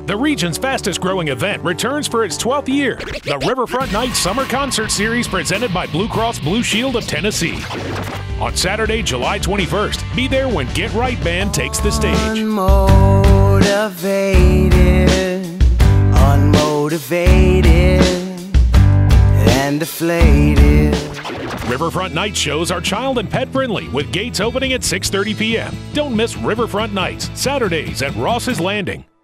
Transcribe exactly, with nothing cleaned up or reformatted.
The region's fastest growing event returns for its twelfth year. The Riverfront Nights Summer Concert Series presented by Blue Cross Blue Shield of Tennessee. On Saturday, July twenty-first, be there when Get Right Band takes the stage. Unmotivated, unmotivated, and deflated. Riverfront Night shows are child and pet friendly with gates opening at six thirty p m Don't miss Riverfront Nights, Saturdays at Ross's Landing.